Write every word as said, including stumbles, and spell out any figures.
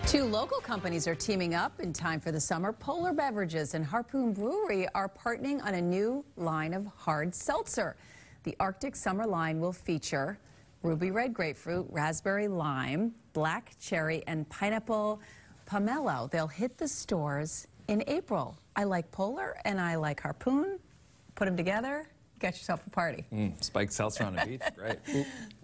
Two local companies are teaming up in time for the summer. Polar Beverages and Harpoon Brewery are partnering on a new line of hard seltzer. The Arctic Summer line will feature ruby red grapefruit, raspberry lime, black cherry, and pineapple pomelo. They'll hit the stores in April. I like Polar and I like Harpoon. Put them together, get yourself a party. Mm, spiked seltzer on a beach, great.